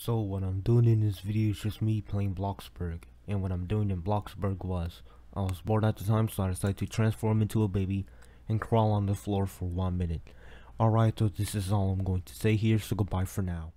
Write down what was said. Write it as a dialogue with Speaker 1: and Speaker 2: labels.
Speaker 1: So what I'm doing in this video is just me playing Bloxburg, and what I'm doing in Bloxburg was, I was bored at the time, so I decided to transform into a baby and crawl on the floor for 1 minute. Alright, so this is all I'm going to say here, so goodbye for now.